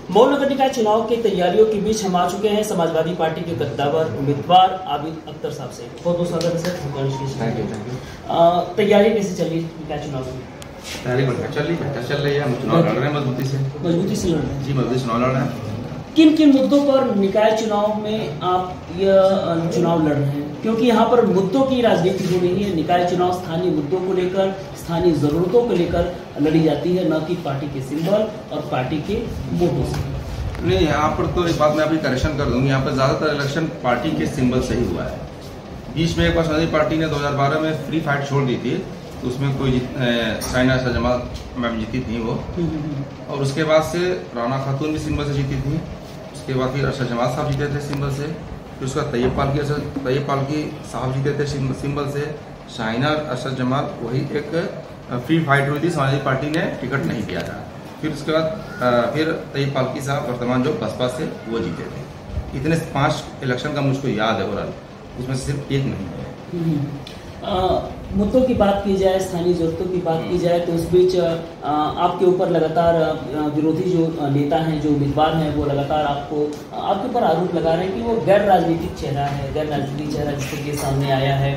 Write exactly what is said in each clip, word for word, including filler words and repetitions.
मऊ नगर निकाय चुनाव की तैयारियों के बीच हम आ चुके हैं समाजवादी पार्टी के कद्दावर उम्मीदवार आबिद अख्तर साहब से। बहुत बहुत स्वागत है sir. Thank you thank you. तैयारी कैसे चल रही है निकाय चुनाव की? तैयारी बढ़िया चल रही है, चल रही है। हम चुनाव लड़ रहे हैं मजबूती से मजबूती से लड़ रहे हैं जी, मजबूती चुनाव लड़ रहे हैं। किन किन मुद्दों पर निकाय चुनाव में आप यह चुनाव लड़ रहे हैं? क्योंकि यहाँ पर मुद्दों की राजनीति हो रही है। निकाय चुनाव स्थानीय मुद्दों को लेकर, स्थानीय जरूरतों को लेकर लड़ी जाती है, न कि पार्टी के सिंबल और पार्टी के वोटों से। नहीं, यहाँ पर तो एक बात मैं अभी करेक्शन कर दूंगी। यहाँ पर ज़्यादातर इलेक्शन पार्टी के सिंबल से ही हुआ है। बीच में एक बार समाजवादी पार्टी ने दो हज़ार बारह में फ्री फाइट छोड़ दी थी, तो उसमें कोई साइना सजमा मैम जीती थी वो, और उसके बाद से राना खातून भी सिंबल से जीती थी। उसके बाद फिर अरशद जमाल साहब जीते थे सिंबल से। फिर उसका तैयब पालकी तैयब पालकी साहब जीते थे सिंबल से। शाहिना अरशद जमाल वही एक फ्री फाइट हुई थी, समाजवादी पार्टी ने टिकट नहीं दिया था। फिर उसके बाद फिर तैयब पालकी साहब वर्तमान जो बसपा से वो जीते थे। इतने पांच इलेक्शन का मुझको याद है ओवरऑल, उसमें से सिर्फ एक नहीं है। मुद्दों की बात की जाए, स्थानीय जरूरतों की बात की जाए, तो उस बीच आपके ऊपर लगातार विरोधी जो नेता हैं, जो उम्मीदवार हैं, वो लगातार आपको आपके ऊपर आरोप लगा रहे हैं कि वो गैर राजनीतिक चेहरा है, गैर राजनीतिक चेहरा जिसके लिए सामने आया है।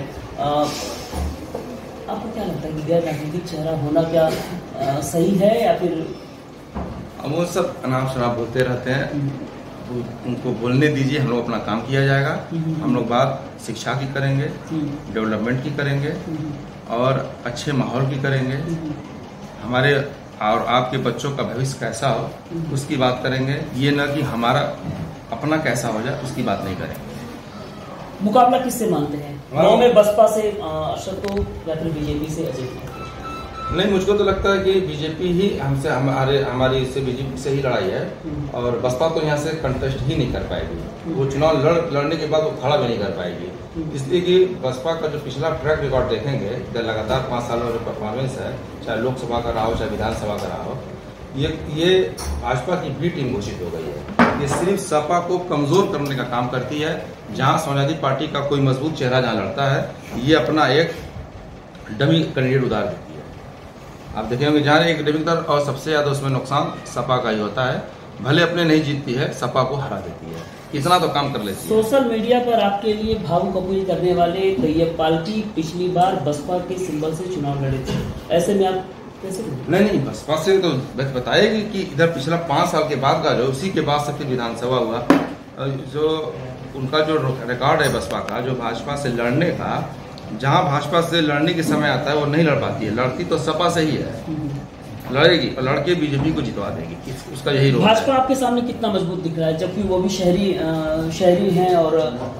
आपको क्या लगता है कि गैर राजनीतिक चेहरा होना क्या आ, सही है या फिर? अब वो सब अनाप शनाप बोलते रहते हैं, उनको बोलने दीजिए। हम लोग अपना काम किया जाएगा। हम लोग बात शिक्षा की करेंगे, डेवलपमेंट की करेंगे और अच्छे माहौल की करेंगे। हमारे और आपके बच्चों का भविष्य कैसा हो उसकी बात करेंगे। ये न कि हमारा अपना कैसा हो जाए उसकी बात नहीं करेंगे। मुकाबला किससे मानते हैं? मऊ में बसपा से अरशद को या फिर बीजेपी से अजय? नहीं, मुझको तो लगता है कि बीजेपी ही हमसे हमारे हमारी इससे बीजेपी से ही लड़ाई है, और बसपा तो यहाँ से कंटेस्ट ही नहीं कर पाएगी। वो चुनाव लड़ लड़ने के बाद वो खड़ा भी नहीं कर पाएगी, इसलिए कि बसपा का जो पिछला ट्रैक रिकॉर्ड देखेंगे, जो लगातार पाँच सालों जो परफॉर्मेंस है, चाहे लोकसभा का रहा हो चाहे विधानसभा का रहा हो, ये ये भाजपा की बी टीम घोषित हो गई है। ये सिर्फ सपा को कमजोर करने का काम करती है। जहाँ समाजवादी पार्टी का कोई मजबूत चेहरा जहाँ लड़ता है, ये अपना एक डमी कैंडिडेट उतार देती है। आप देखेंगे जहाँ एक डमी उतार, और सबसे ज्यादा उसमें नुकसान सपा का ही होता है। भले अपने नहीं जीतती है, सपा को हरा देती है। इतना तो काम कर लेती है। सोशल मीडिया पर आपके लिए भावुक अपील करने वाले तैयब पालकी पिछली बार बसपा के सिंबल से चुनाव लड़े थे, ऐसे में आप कैसे? नहीं नहीं, बसपा से तो बताएगी कि इधर पिछला पाँच साल के बाद का जो उसी के बाद से फिर विधानसभा हुआ, जो उनका जो रिकॉर्ड है बसपा का, जो भाजपा से लड़ने का, जहां भाजपा से लड़ने के समय आता है वो नहीं लड़ पाती है। लड़ती तो सपा से ही है, लड़ेगी और लड़के बीजेपी को जितवा देगी। उसका यही रोल है। भाजपा आपके सामने कितना मजबूत दिख रहा है, जबकि वो भी शहरी आ, शहरी हैं और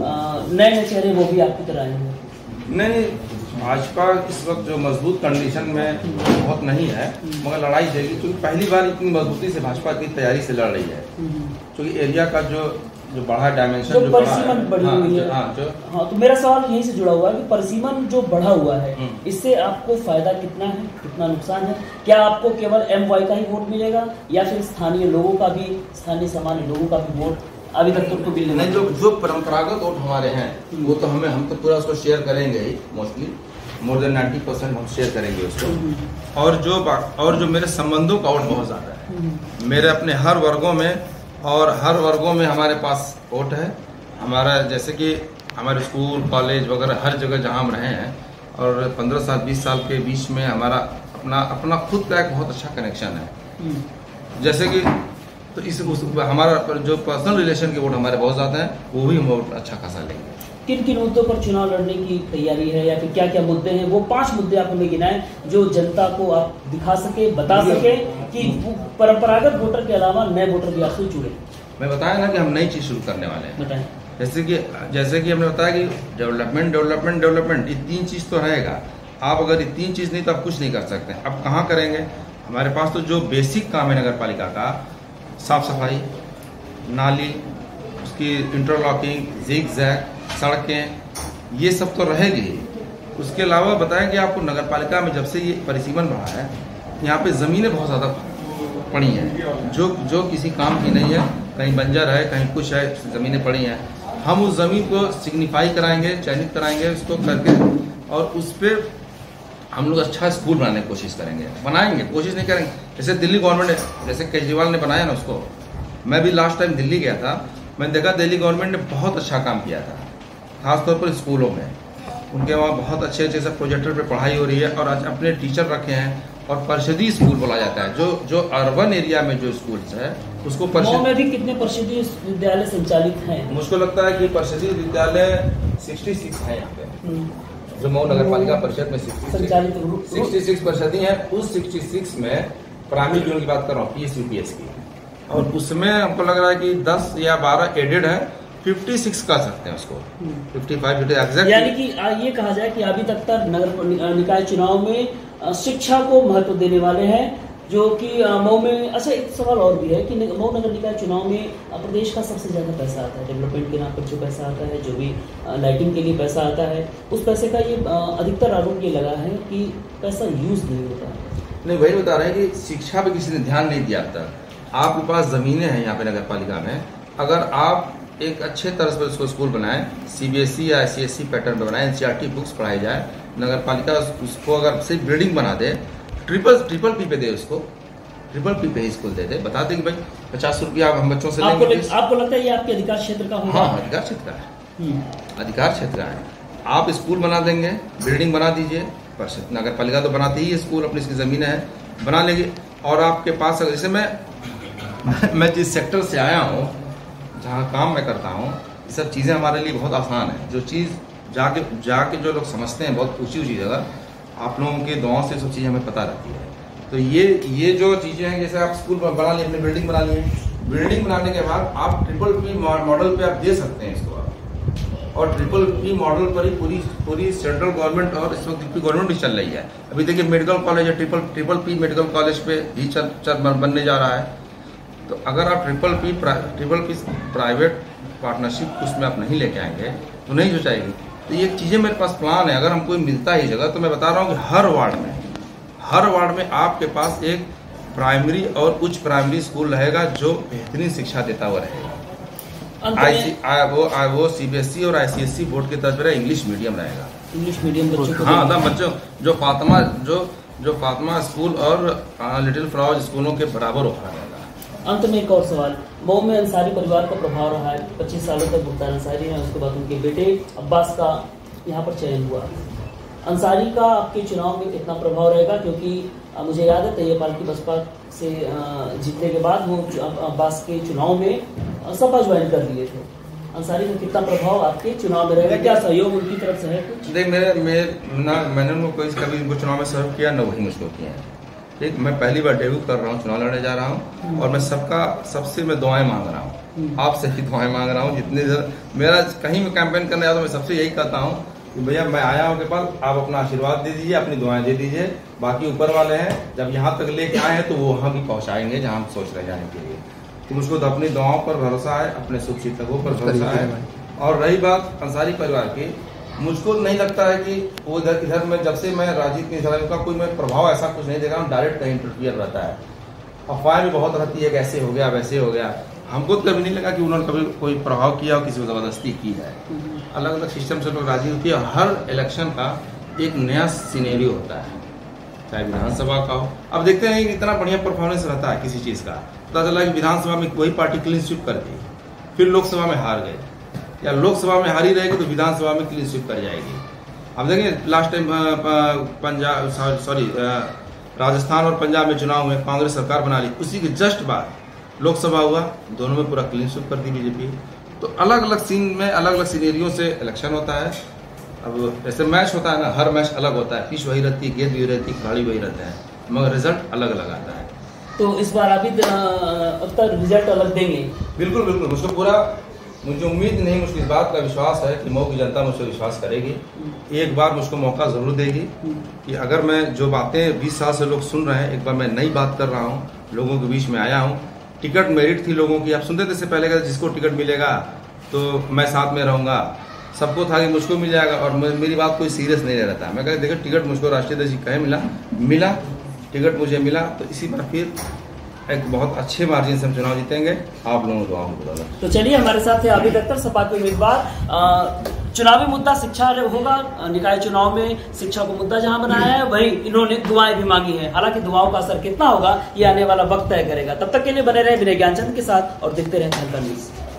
नए नए चेहरे वो भी आपकी तरह आए हैं? नहीं, भाजपा इस वक्त जो मजबूत कंडीशन में बहुत नहीं है, मगर लड़ाई देगी, क्योंकि पहली बार इतनी मजबूती से भाजपा की तैयारी से लड़ रही है। क्योंकि एरिया का जो जो बड़ा डायमेंशन, जो परिसीमन बढ़ी हुई है। हाँ, जो हाँ, तो मेरा सवाल यहीं से जुड़ा हुआ है कि परिसीमन जो बढ़ा हुआ है, इससे आपको फायदा कितना है, कितना नुकसान है? क्या आपको केवल एम वाई का ही वोट मिलेगा या फिर स्थानीय लोगों का भी, स्थानीय सामान्य लोगों का भी वोट अभी तक तो मिलने नहीं? जो जो परंपरागत वोट हमारे हैं वो तो हमें हम तो पूरा उसको शेयर करेंगे ही, mostly more than ninety percent हम शेयर करेंगे उसको। और जो और जो मेरे संबंधों का वोट बहुत ज्यादा है, मेरे अपने हर वर्गों में और हर वर्गों में हमारे पास वोट है। हमारा जैसे कि हमारे स्कूल कॉलेज वगैरह हर जगह जहाँ हम रहे हैं, और पंद्रह साल बीस साल के बीच में हमारा अपना अपना खुद का एक बहुत अच्छा कनेक्शन है। जैसे कि तो इस उस, हमारा जो पर्सनल रिलेशन के वोट हमारे बहुत ज़्यादा हैं, वो भी हम वोट अच्छा खासा लेंगे। किन किन मुद्दों पर चुनाव लड़ने की तैयारी है या फिर क्या क्या मुद्दे हैं? वो पांच मुद्दे आप हमें गिनाएं जो जनता को आप दिखा सके, बता सके कि परंपरागत वोटर के अलावा नए वोटर भी आपसे जुड़े। मैं बताया ना कि हम नई चीज शुरू करने वाले हैं। बताएं। जैसे कि जैसे कि हमने बताया कि डेवलपमेंट डेवलपमेंट डेवलपमेंट ये तीन चीज तो रहेगा। आप अगर ये तीन चीज नहीं तो आप कुछ नहीं कर सकते। अब कहाँ करेंगे? हमारे पास तो जो बेसिक काम है नगर पालिका का, साफ सफाई, नाली, उसकी इंटरलॉकिंग, जिग जैग, सड़कें, ये सब तो रहेगी। उसके अलावा बताएं कि आपको नगर पालिका में जब से ये परिसीमन बढ़ा है, यहाँ पे ज़मीनें बहुत ज़्यादा पड़ी हैं, जो जो किसी काम की नहीं है। कहीं बंजर है, कहीं कुछ है, ज़मीनें पड़ी हैं। हम उस ज़मीन को सिग्निफाई कराएंगे, चयनित कराएंगे उसको करके, और उस पर हम लोग अच्छा स्कूल बनाने की कोशिश करेंगे, बनाएंगे, कोशिश नहीं करेंगे। जैसे दिल्ली गवर्नमेंट, जैसे केजरीवाल ने बनाया ना, उसको मैं भी लास्ट टाइम दिल्ली गया था, मैंने देखा दिल्ली गवर्नमेंट ने बहुत अच्छा काम किया था, खासतौर पर स्कूलों में। उनके वहाँ बहुत अच्छे अच्छे से प्रोजेक्टर पे पढ़ाई हो रही है और आज अपने टीचर रखे हैं और परिषदीय स्कूल बोला जाता है। जो जो अर्बन एरिया में जो स्कूल्स है उसको परिषद में भी कितने परिषदीय विद्यालय संचालित हैं? मुझको लगता है कि परिषदीय विद्यालय छियासठ है यहाँ पे, जो मऊ नगर पालिका परिषद में संचालित छियासठ परिषदीय है। उस छियासठ में प्राइमरी जोन की बात कर रहा हूँ, पीएस यूपीएस की, और उसमें हमको लग रहा है कि दस या बारह एडेड है, छप्पन कर सकते हैं उसको, पचपन एग्जैक्ट। यानी कि ये कहा जाए कि अभी तक तक नगर निकाय चुनाव में शिक्षा को महत्व देने वाले हैं, जो कि मऊ में। अच्छा, एक सवाल और भी है कि मऊ नगर निकाय चुनाव में प्रदेश का सबसे ज्यादा पैसा आता है, डेवलपमेंट के नाम पर जो पैसा आता है, जो भी लाइटिंग के लिए पैसा आता है, उस पैसे का ये अधिकतर आरोप ये लगा है कि पैसा यूज नहीं होता है। नहीं, वही बता रहे हैं कि शिक्षा पे किसी ने ध्यान नहीं दिया था। आपके पास जमीनें हैं यहाँ पे नगर पालिका में, अगर आप एक अच्छे तरह से उसको स्कूल बनाएं, सीबीएसई या आईसीएसई पैटर्न पे बनाएं, एनसीईआरटी बुक्स पढ़ाई जाए, नगर पालिका उसको अगर सिर्फ बिल्डिंग बना दे, ट्रिपल ट्रिपल पी पे दे, उसको ट्रिपल पी पे ही स्कूल दे दे, बता दे कि भाई पचास रुपया हम बच्चों से लेंगे। आपको, आपको लगता है ये आपके अधिकार क्षेत्र का होगा? हाँ, अधिकार क्षेत्र का है, अधिकार क्षेत्र है। आप स्कूल बना देंगे, बिल्डिंग बना दीजिए, परिषद नगर पालिका तो बनाती ही है स्कूल, अपनी इसकी जमीन है, बना लेंगे। और आपके पास अगर जैसे मैं मैं जिस सेक्टर से आया हूँ, जहाँ काम मैं करता हूँ, ये सब चीज़ें हमारे लिए बहुत आसान है। जो चीज़ जाके जाके जो लोग समझते हैं बहुत ऊंची ऊंची जगह, आप लोगों के दुआओं से सब चीज़ें हमें पता रहती है। तो ये ये जो चीज़ें हैं, जैसे आप स्कूल बना लिए, अपनी बिल्डिंग बना लिए, बिल्डिंग बनाने के बाद आप ट्रिपल पी मॉडल पे आप दे सकते हैं इसको आप, और ट्रिपल पी मॉडल पर ही पूरी पूरी सेंट्रल गवर्नमेंट और इस वक्त गवर्नमेंट ही चल रही है। अभी देखिए मेडिकल कॉलेज है, triple triple P medical college पे ही चल, चल बनने जा रहा है। तो अगर आप triple P triple P private partnership उसमें आप नहीं लेके आएंगे तो नहीं हो जाएगी। तो ये चीज़ें मेरे पास प्लान है, अगर हमको मिलता ही जगह, तो मैं बता रहा हूँ कि हर वार्ड में हर वार्ड में आपके पास एक प्राइमरी और उच्च प्राइमरी स्कूल रहेगा जो बेहतरीन शिक्षा देता हुआ रहेगा। आई आ, वो आ, वो सीबीएसई और आईसीएसई बोर्ड की तरफ से इंग्लिश मीडियम रहेगा। इंग्लिश मीडियम बच्चों, हाँ ना, बच्चों जो फातिमा जो जो फातिमा स्कूल और लिटिल फ्लावर स्कूलों के बराबर होगा। अंत में एक और सवाल, मऊ में अंसारी परिवार का प्रभाव रहा है, पच्चीस सालों तक भुगतान अंसारी है, उसके बाद उनके बेटे अब्बास का यहाँ पर चयन हुआ। अंसारी का आपके चुनाव में कितना प्रभाव रहेगा? क्योंकि मुझे याद है तैयब पार्टी बसपा से जीतने के बाद वो अब्बास के चुनाव में सपा ज्वाइन कर लिए थे। अंसारी का कितना प्रभाव आपके चुनाव में रहेगा? क्या सहयोग उनकी तरफ से है कुछ? देख, मेरे मेरे ना मैंने उनको कोई कभी उनको चुनाव में सहयोग किया, न वही मुझको किया है। ठीक, मैं पहली बार डेब्यू कर रहा हूँ, चुनाव लड़ने जा रहा हूँ, और मैं सबका सबसे मैं दुआएं मांग रहा हूँ, आपसे ही दुआएं मांग रहा हूँ। जितने मेरा कहीं में कैंपेन करने आता हूँ, मैं सबसे यही कहता हूँ कि भैया मैं आया हूँ के पास, आप अपना आशीर्वाद दे दीजिए, अपनी दुआएं दे दीजिए, बाकी ऊपर वाले हैं, जब यहाँ तक लेके आए हैं तो वो वहाँ भी पहुँचाएंगे जहाँ हम सोच रहे जाने के लिए। तो मुझको तो अपनी दुआओं पर भरोसा है, अपने शुभ चिंतकों पर भरोसा है। और रही बात अंसारी परिवार की, मुझको नहीं लगता है कि वो इधर इधर में जब से मैं राजनीति में चला, उनका कोई मैं प्रभाव ऐसा कुछ नहीं देख रहा हूँ। डायरेक्ट कहीं इंटरफियर रहता है, अफवाह भी बहुत रहती है, कैसे हो गया वैसे हो गया। हमको तो कभी नहीं लगा कि उन्होंने कभी कोई प्रभाव किया और किसी को जबरदस्ती की है। अलग अलग सिस्टम से लोग राजनीति होती है, हर इलेक्शन का एक नया सिनेरियो होता है, चाहे विधानसभा का हो। अब देखते हैं कि इतना बढ़िया परफॉर्मेंस रहता है किसी चीज़ का, पता चला कि विधानसभा में कोई पार्टी क्लीन स्वीप कर दी, फिर लोकसभा में हार गए, या लोकसभा में हारी रहेगी तो विधानसभा में क्लीन स्वीप कर जाएगी। अब देखें last time Punjab sorry Rajasthan और पंजाब में चुनाव में कांग्रेस सरकार बना ली, उसी के जस्ट बाद लोकसभा हुआ, दोनों में पूरा क्लीन स्वीप कर दी बीजेपी। तो अलग अलग सीन में अलग अलग सीनेरियो से इलेक्शन होता है। अब जैसे मैच होता है ना, हर मैच अलग होता है, पिच वही रहती है, गेंद भी रहती है, खिलाड़ी वही रहते हैं, मगर रिजल्ट अलग अलग आता है। तो इस बार अभी अब तक रिजल्ट अलग देंगे? बिल्कुल बिल्कुल, मुझको पूरा मुझे उम्मीद नहीं, मुझको इस बात का विश्वास है कि मऊ की जनता मुझसे विश्वास करेगी। एक बार मुझको मौका जरूर देगी कि अगर मैं जो बातें बीस साल से लोग सुन रहे हैं, एक बार मैं नई बात कर रहा हूँ, लोगों के बीच में आया हूँ। टिकट मेरिट थी लोगों की, आप सुनते थे इससे पहले का जिसको टिकट मिलेगा तो मैं साथ में रहूँगा, सबको था कि मुझको मिल जाएगा, और मेरी बात कोई सीरियस नहीं ले रहा था। मैं कहा देखो टिकट मुझको राष्ट्रीय अध्यक्ष कहे मिला मिला टिकट मुझे मिला, तो इसी बार फिर एक बहुत अच्छे मार्जिन से हम चुनाव जीतेंगे। आप लोगों को दुआओं को। तो चलिए हमारे साथ है आबिद अख्तर, सपा के उम्मीदवार। चुनावी मुद्दा शिक्षा होगा, निकाय चुनाव में शिक्षा को मुद्दा जहां बनाया है वहीं इन्होंने दुआएं भी मांगी है। हालांकि दुआओं का असर कितना होगा ये आने वाला वक्त तय करेगा। तब तक के लिए बने रहे विनय ज्ञानचंद के साथ और देखते रहे हल्का न्यूज।